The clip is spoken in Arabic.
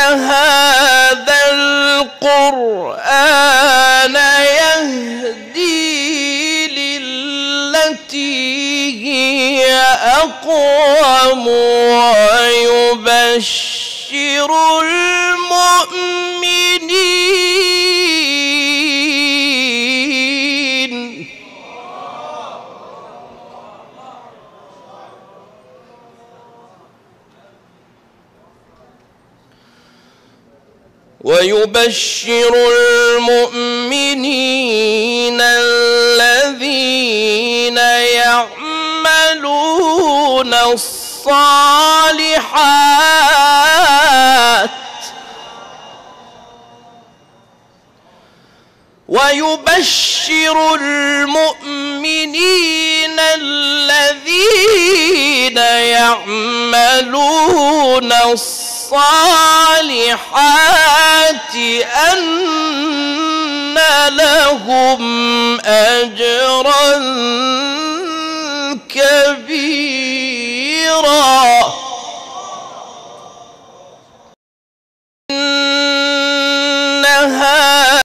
هذا القرآن يهدي للتي هي أقوم ويبشر المؤمنين الذين يعملون الصالحات أن لهم أجرا كبيرا.